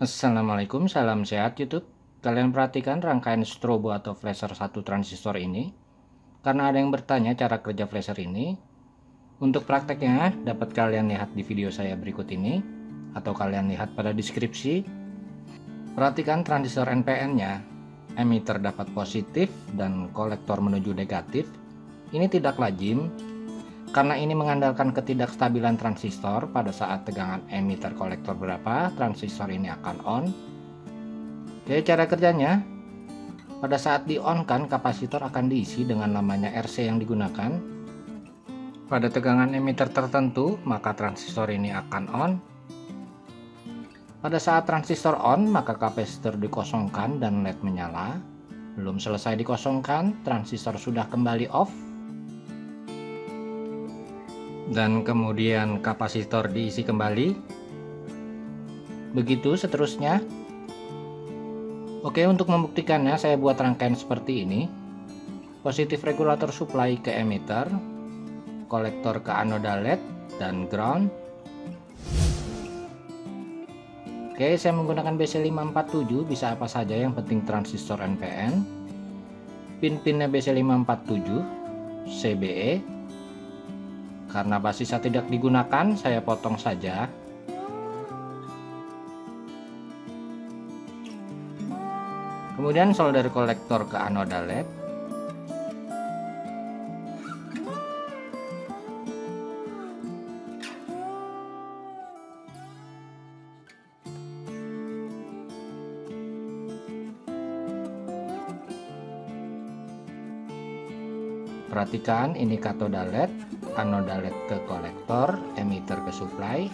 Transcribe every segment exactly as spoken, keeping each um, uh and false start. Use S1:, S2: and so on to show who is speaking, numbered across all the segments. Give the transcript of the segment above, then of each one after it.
S1: Assalamualaikum, salam sehat YouTube. Kalian perhatikan rangkaian strobo atau flasher satu transistor ini. Karena ada yang bertanya cara kerja flasher ini. Untuk prakteknya dapat kalian lihat di video saya berikut ini, atau kalian lihat pada deskripsi. Perhatikan transistor N P N-nya. Emitter dapat positif dan kolektor menuju negatif. Ini tidak lazim, karena ini mengandalkan ketidakstabilan transistor. Pada saat tegangan emitter kolektor berapa, transistor ini akan on. Oke, cara kerjanya, pada saat di on kan kapasitor akan diisi dengan namanya R C yang digunakan. Pada tegangan emitter tertentu, maka transistor ini akan on. Pada saat transistor on, maka kapasitor dikosongkan dan L E D menyala. Belum selesai dikosongkan, transistor sudah kembali off. Dan kemudian kapasitor diisi kembali. Begitu seterusnya. Oke, untuk membuktikannya saya buat rangkaian seperti ini. Positif regulator supply ke emitter, kolektor ke anoda L E D, dan ground. Oke, saya menggunakan B C lima empat tujuh, bisa apa saja yang penting transistor N P N. Pin-pinnya B C lima empat tujuh, C B E. Karena basisnya tidak digunakan, saya potong saja. Kemudian solder kolektor ke anoda L E D. Perhatikan ini katoda L E D, anoda L E D ke kolektor, emitter ke supply.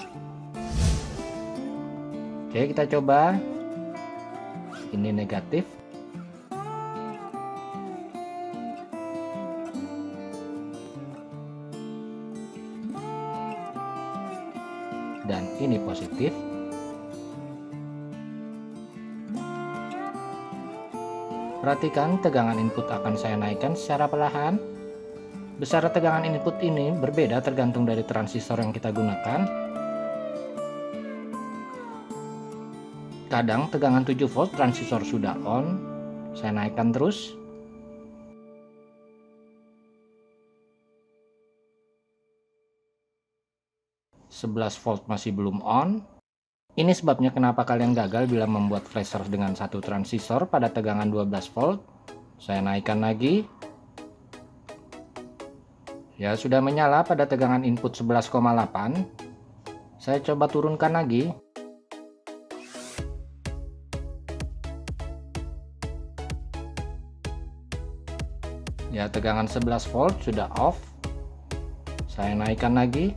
S1: Oke, kita coba. Ini negatif. Dan ini positif. Perhatikan tegangan input akan saya naikkan secara perlahan. Besar tegangan input ini berbeda tergantung dari transistor yang kita gunakan. Kadang tegangan tujuh volt transistor sudah on, saya naikkan terus. sebelas volt masih belum on. Ini sebabnya kenapa kalian gagal bila membuat flasher dengan satu transistor pada tegangan dua belas volt. Saya naikkan lagi. Ya, sudah menyala pada tegangan input sebelas koma delapan. Saya coba turunkan lagi. Ya, tegangan sebelas volt sudah off. Saya naikkan lagi.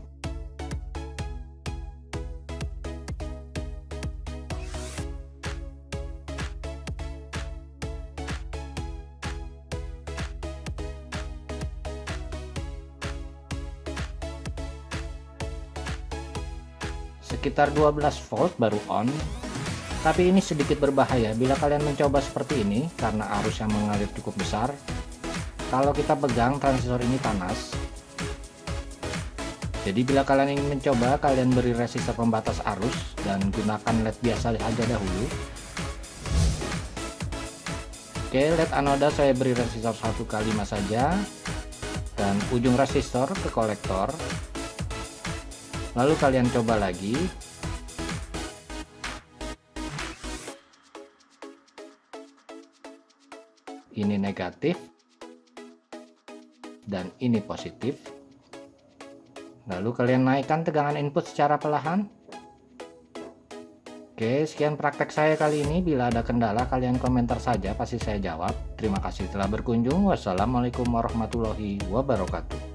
S1: Sekitar dua belas volt baru on. Tapi ini sedikit berbahaya bila kalian mencoba seperti ini karena arus yang mengalir cukup besar. Kalau kita pegang transistor ini panas. Jadi bila kalian ingin mencoba, kalian beri resistor pembatas arus dan gunakan L E D biasa aja dahulu. Oke, L E D anoda saya beri resistor satu kali lima saja. Dan ujung resistor ke kolektor. Lalu kalian coba lagi. Ini negatif. Dan ini positif. Lalu kalian naikkan tegangan input secara perlahan. Oke, sekian praktek saya kali ini. Bila ada kendala kalian komentar saja, pasti saya jawab. Terima kasih telah berkunjung. Wassalamualaikum warahmatullahi wabarakatuh.